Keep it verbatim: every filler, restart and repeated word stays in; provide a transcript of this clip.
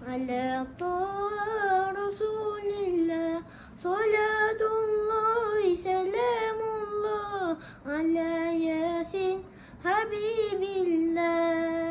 على طه رسول الله صلاة الله سلام الله على ياسين حبيب الله.